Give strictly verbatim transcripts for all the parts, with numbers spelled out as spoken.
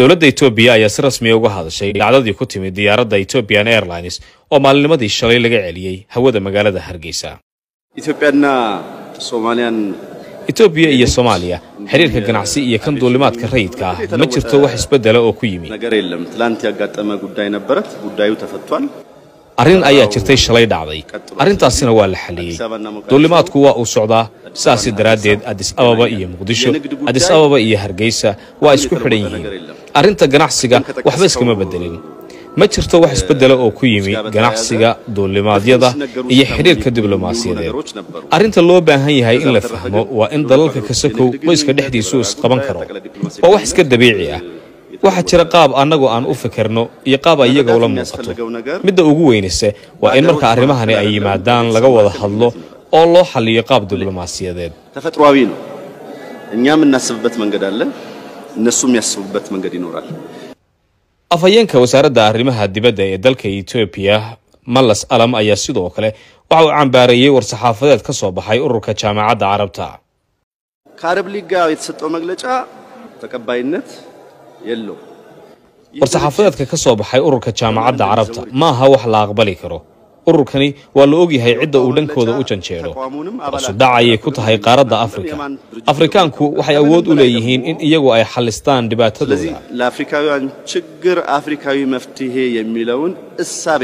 dowladda Itoobiya ayaa si rasmi ah uga hadashay dhacdadii ku timid diyaaradda Ethiopian Airlines oo maalinimadii shalay laga celiyay hawada magaalada Hargeysa. Ethiopiana Somalian Itoobiya iyo Soomaaliya xiriirka ganacsi iyo kan duulimaadka rayidka ah ma jirto wax isbedel oo ku yimid. ነገር የለም ትላንት ያጋጠመ ጉዳይ ነበረት ጉዳዩ ተፈቷል. arrin ayaa jirtay shalay dhacday arrintaasina waa la xaliyay duulimaadku waa uu socdaa saasi daraadeed Addis Ababa iyo Muqdisho Addis Ababa iyo Hargeysa waa isku xidhan yihiin arrinta ganacsiga waxba iskama bedelin ma jirto wax isbedel oo ku yimid ganacsiga duulimaadyada iyo xiriirka diblomaasiyadeed arrinta loo baahan yahay in la fahmo waa in dalalka ka sokow qoyska dhexdiisu is qaban karo oo wax iska dabiici ah waxa jira qaab anagu aan u fikirno iyo qaab iyaga ula muuqato midda ugu weynayse waa in marka arrimahani ay yimaadaan laga wada hadlo oo loo xalliyo qaab diblomaasiyadeed ተፈጥሯዊ ነው እኛም እናስብበት መንገድ አለ እነሱም ያስቡበት መንገድ ይኖራል afhayeenka wasaaradda arrimaha dibadda ee dalka Itoobiya Mallas Alam ayaa sidoo kale waxa uu cambaarayay war saxaafadeed ka soo baxay ururka jaamacadda Carabta ከአረብ ሊግ ጋር የተሰጠው መግለጫ ተቀባይነት يلو warsaxaafadeedka ka soo baxay ururka jaamacadda Carabta ma aha wax la aqbali karo ururkani waa la og yahay cidda uu dhankooda u janjeero taasoo dhacay ku tahay qaaradda Afrika Afrikaanku waxay awood u leeyihiin in iyagu ay xalistaan dhibaatadooda la Afrikaawaan ችግር አፍሪካዊ መፍትሄ የሚለውን እሳቤ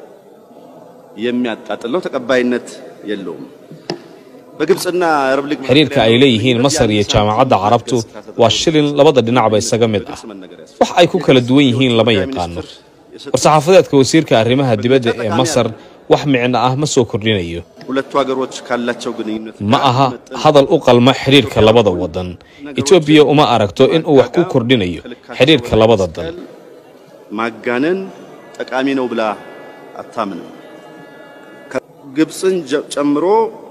የሚያጣጥለው ተቀባይነት የለውም በግብጽና አረብ ሊግ xiriirka ay leeyihiin Masar iyo jaamacadda Carabtu waa shilin labada dhinacba isaga mid ah wax ay ku kala duwan yihiin lama yaqaano warsaxaafadeedka wasiirka arrimaha dibadda ee Masar wax micno ah ma soo kordhinayo ሁለቱ ሀገሮች ካላቸው ግንኙነት ma aha hadal u qalma xiriirka labada wadan Itoobiya uma aragto in uu wax ku kordhinayo xiriirka labada dal ማጋነን ጠቃሚ ነው ብላ አታምንም ግብጽን ጨምሮ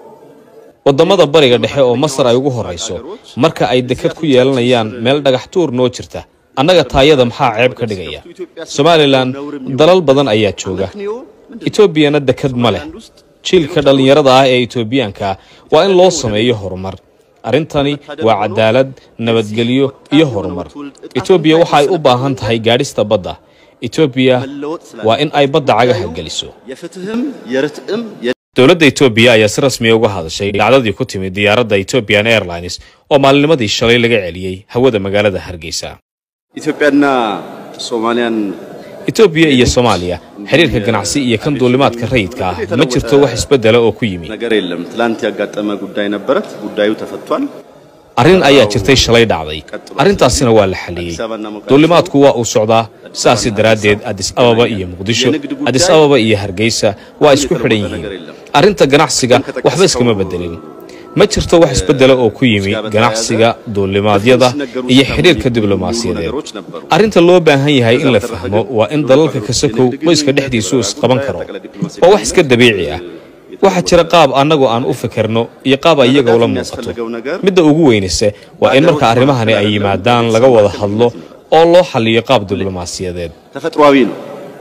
wadamada bariga dhexe oo Masar ay ugu horeyso marka ay dekad ku yeelanayaan meel dhagax tuur noo jirta annaga taayada maxaa ceeb ka dhigaya Somaliland dalal badan ayaa jooga Etoobiyana dekad ma leh jiilka dhalinyarada ah ee Etoobiyaanka waa in loo sameeyo horumar arintani waa cadaalad nabadgelyo iyo horumar Etoobiya waxa ay u baahan tahay gaadhista badda Etoobiya waa in ay badda cagaha geliso የፍትህም የርትዕም dowladda Itoobiya ayaa si rasmi ah uga hadashay dhacdadii ku timid diyaaradda Ethiopian Airlines oo maalinimadii shalay laga celiyay hawada magaalada Hargeysa. Ethiopiana Somalian Itoobiya iyo Soomaaliya xiriirka ganacsi iyo kan duulimaadka rayidka ah ma jirto wax isbedel oo ku yimid. ነገር የለም ትላንት ያጋጠመ ጉዳይ ነበረት ጉዳዩ ተፈቷል arrin ayaa jirtay shalay dhacday arrintaasina waa la xaliyay duulimaadku waa uu socdaa saasi daraadeed Addis Ababa iyo Muqdisho Addis Ababa iyo Hargeysa waa isku xidhan yihiin arrinta ganacsiga waxba iskama bedelin ma jirto wax isbedel oo ku yimid ganacsiga duulimaadyada iyo xiriirka diblomaasiyadeed arrinta loo baahan yahay in la fahmo waa in dalalka ka sokow qoyska dhexdiisu is qaban karo oo wax iska dabiici ah waxa jira qaab anagu aan u fikirno iyo qaab iyaga ula muuqato midda ugu weynayse waa in marka arrimahani ay yimaadaan laga wada hadlo oo loo xalliyo qaab diblomaasiyadeed ተፈጥሯዊ ነው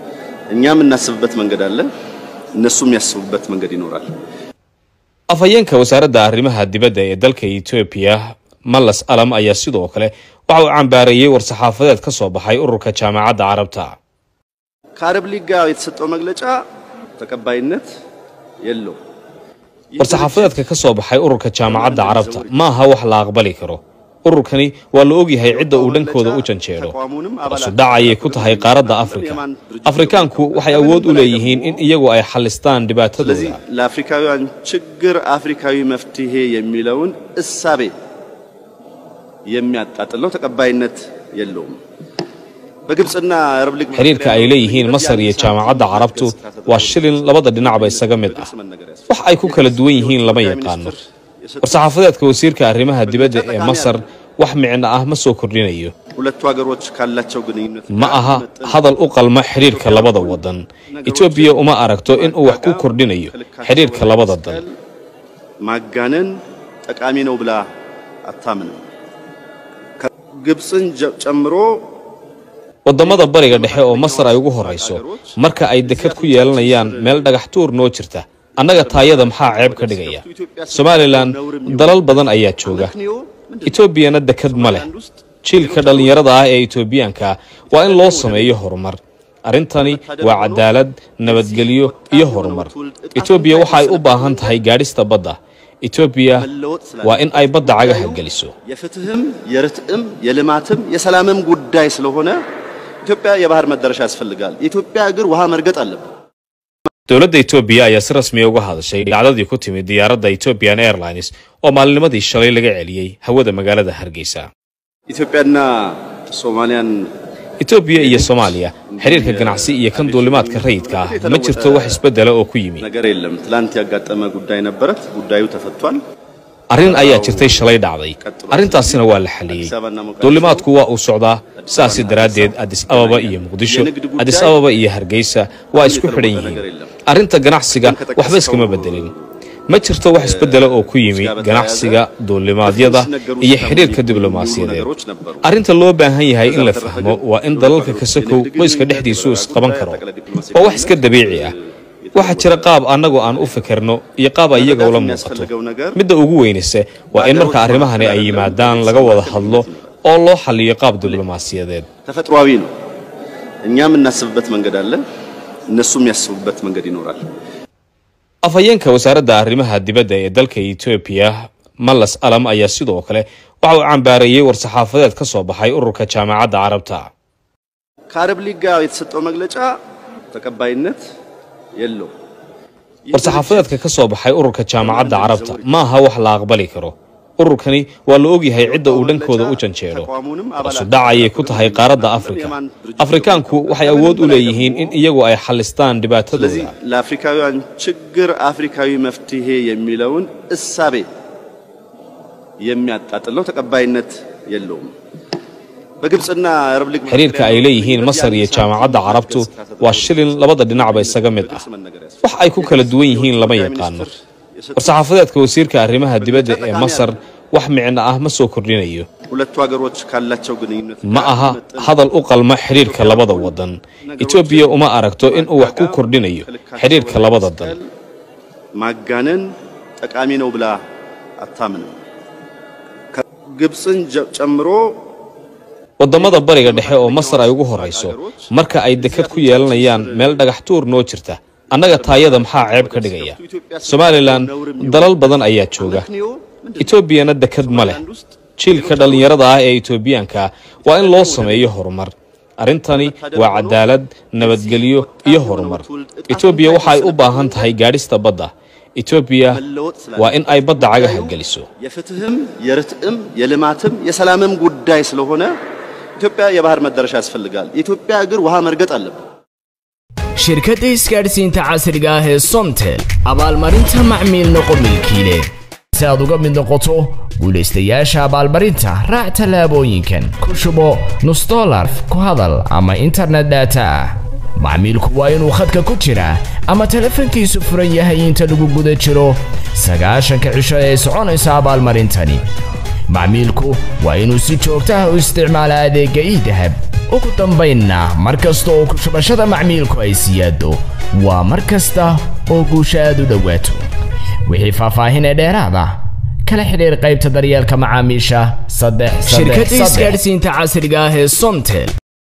እኛም እናስብበት መንገድ አለ እነሱም ያስቡበት መንገድ ይኖራል afhayeenka wasaaradda arrimaha dibadda ee dalka Itoobiya Mallas Alam ayaa sidoo kale waxa uu cambaarayay war saxaafadeed ka soo baxay ururka jaamacadda Carabta ከአረብ ሊግ ጋር የተሰጠው መግለጫ ተቀባይነት يلو warsaxaafadeedka ka soo baxay ururka jaamacadda Carabta ma aha wax la aqbali karo ururkani waa la og yahay cidda uu dhankooda u janjeero taasoo dhacay ku tahay qaaradda Afrika Afrikaanku waxay awood u leeyihiin in iyagu ay xalistaan dhibaatadooda la Afrikaawaan ችግር አፍሪካዊ መፍትሄ የሚለውን እሳቤ የሚያጣጥለው ተቀባይነት የለውም በግብጽና አረብ ሊግ xiriirka ay leeyihiin Masar iyo jaamacadda Carabtu waa shilin labada dhinacba isaga mid ah wax ay ku kala duwan yihiin lama yaqaano warsaxaafadeedka wasiirka arrimaha dibadda ee Masar wax micno ah ma soo kordhinayo ሁለቱ ሀገሮች ካላቸው ግንኙነት ma aha hadal u qalma xiriirka labada wadan Itoobiya uma aragto in uu wax ku kordhinayo xiriirka labada dal ማጋነን ጠቃሚ ነው ብላ አታምንም ግብጽን ጨምሮ wadamada bariga dhexe oo Masar ay ugu horeyso marka ay dekad ku yeelanayaan meel dhagax tuur noo jirta annaga taayada maxaa ceeb ka dhigaya Somaliland dalal badan ayaa jooga Etoobiyana dekad ma leh jiilka dhalinyarada ah ee Itoobiyaanka waa in loo sameeyo horumar arrintani waa cadaalad nabadgelyo iyo horumar Itoobiya waxa ay u baahan tahay gaadhista badda Itoobiya waa in ay badda cagaha geliso የፍትህም የርትዕም የልማትም የሰላምም ጉዳይ ስለሆነ ኢትዮጵያ የባህር መዳረሻ ያስፈልጋል ኢትዮጵያ እግር ውሃ መርገጥ አለበት dowladda Itoobiya ayaa si rasmi ah uga hadashay dhacdadii ku timid diyaaradda Ethiopian Airlines oo maalnimadii shalay laga celiyay hawada magaalada Hargeysa ኢትዮጵያና ሶማሊያን Itoobiya iyo Soomaaliya xiriirka ganacsi iyo kan duulimaadka rayidka ah ma jirto wax isbedel oo ku yimi ነገር የለም ትላንት ያጋጠመ ጉዳይ ነበረት ጉዳዩ ተፈቷል arrin ayaa jirtay shalay dhacday arrintaasina waa la xaliyay duulimaadku waa uu socdaa saas daraadeed Addis Ababa iyo Muqdisho Addis Ababa iyo Hargeysa waa isku xidhan yihiin arrinta ganacsiga waxba iskama bedelin ma jirto wax isbedel oo ku yimi ganacsiga duulimaadyada iyo xiriirka diblomaasiyadeed arrinta loo baahan yahay in la fahmo waa in dalalka ka sokow qoyska dhexdiisu is qaban karo waa wax iska dabiici ah waxa jira qaab anagu aan u fikirno iyo qaab ayaga ula muuqato midda ugu weynaysa waa in marka arrimahani ay yimaadaan laga wada hadlo oo loo xalliyo qaab diblomaasiyadeed ተፈጥሯዊ ነው እኛም እናስብበት መንገድ አለ እነሱም ያስቡበት መንገድ ይኖራል afayeenka wasaaradda arrimaha dibadda ee dalka Itoobiya Mallas Alam ayaa sidoo kale waxa uu cambaareeyay war saxaafadeed ka soo baxay ururka jaamacadda Carabta ከአረብ ሊግ ጋር የተሰጠው መግለጫ ተቀባይነት የለው war saxaafadeedka ka soo baxay ururka jaamacadda Carabta ma aha wax la aqbali karo ururkani waa la og yahay cidda uu dhankooda u janjeero taasoo dhacay ku tahay qaaradda Afrika Afrikaanku waxay awood u leeyihiin in iyagu ay xalistaan dhibaatadooda ለአፍሪካውያን ችግር አፍሪካዊ መፍትሄ የሚለውን እሳቤ የሚያጣጥለው ተቀባይነት የለውም በግብጽና አረብ ሊግ xiriirka ay leeyihiin Masar iyo jaamacadda Carabtu waa shilin labada dhinacba isaga mid ah wax ay ku kala duwan yihiin lama yaqaano war saxaafadeedka wasiirka arrimaha dibadda ee Masar wax micna ah ma soo kordhinayo ሁለቱ ሀገሮች ካላቸው ግንኙነት ma aha hadal u qalma xiriirka labada wadan Itoobiya uma aragto in uu wax ku kordhinayo xiriirka labada dal ማጋነን ጠቃሚ ነው ብላ አታምንም ግብጽን ጨምሮ wadamada bariga dhexe oo Masar ay ugu horeyso marka ay dekad ku yeelanayaan meel dhagax tuur noo jirta annaga taayada maxaa ceeb ka dhigaya Somaliland dalal badan ayaa jooga Itoobiyana dekad ma leh jiilka dhalinyarada ah ee Itoobiyaanka waa in loo sameeyo horumar arrintani waa cadaalad nabadgelyo iyo horumar Itoobiya waxa ay u baahan tahay gaadhista badda Itoobiya waa in ay badda cagaha geliso የፍትህም የርትዕም የልማትም የሰላምም ጉዳይ ስለሆነ ኢትዮጵያ የባህር መዳረሻ ያስፈልጋል ኢትዮጵያ እግር ውሃ መርገጥ አለበት shirkadda isgaarsiinta casriga ah ee Somtel abaalmarinta macmiil noqo milkiile si aad uga mid noqoto guuleystayaasha abaalmarinta raac talaabooyinkan ku shubo nus dollar ku hadal ama internet data macmiilku waa inuu khadka ku jira ama telefoonkiisu furan yahay inta lagu guda jiro sagaashanka cisho ee soconaysa abaalmarintani macmiilku waa inuu si joogto ah u isticmaalaa adeegga e-dahab ugu dambaynna markasta oo ku shubashada macmiilku ay siyaado waa markasta oo guusha aad u dhawaato wixii faahfaahin dheeraad ah kala xiriir qaybta daryeelka macaamiisha saddex shirkadda isgaarsiinta casriga ah ee Somtel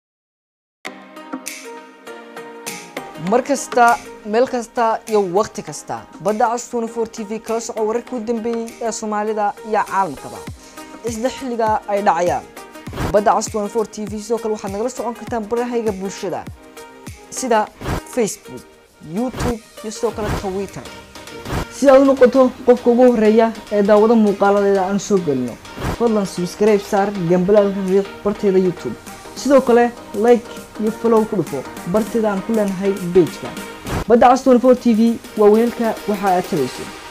markasta meel kasta iyo waqti kasta badda cas twenty-four T V ka soo wararkii u dambeeyay ee Soomaalida iyo caalamkaba isla xilliga ay dhacayaan badda cas twenty-four T V soo kale waxaad nagala socon kartaan barahayga bulshada sida Facebook YouTube iyo soo kale Twitter si aad u noqoto qofka ugu horeeya ee daawada muuqaaladeeda aan soo galno fadlan subscribe saar gambalaalka riix barteeda YouTube sidoo kale like iyo follow ku dhufo barteeda aan ku leenahay page-ka badda cas twenty-four T V waa weelka waxa aad tabayso